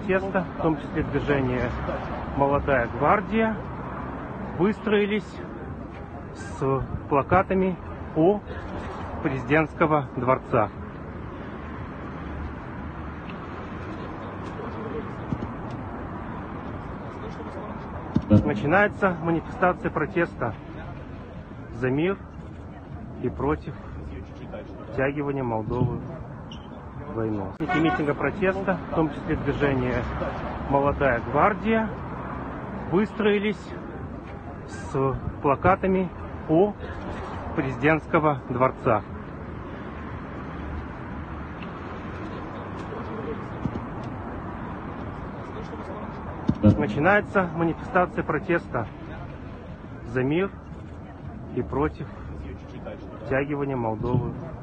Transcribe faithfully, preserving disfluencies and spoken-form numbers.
протеста, в том числе движение «Молодая гвардия», выстроились с плакатами у президентского дворца. Начинается манифестация протеста за мир и против втягивания Молдовы в войну. Митинга протеста, в том числе движение «Молодая гвардия», выстроились с плакатами у президентского дворца. Начинается манифестация протеста за мир и против втягивания Молдовы